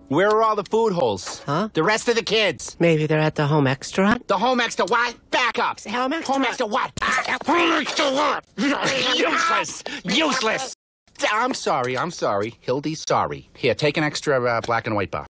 Where are all the food holes? Huh? The rest of the kids? Maybe they're at the Home Ec-staurant. The Home Ec-sta what? Back up. Home Ec-sta. Home Ec-sta what? Home Ec-sta what? Useless. Useless. I'm sorry. Hildy's sorry. Here, take an extra black and white bar.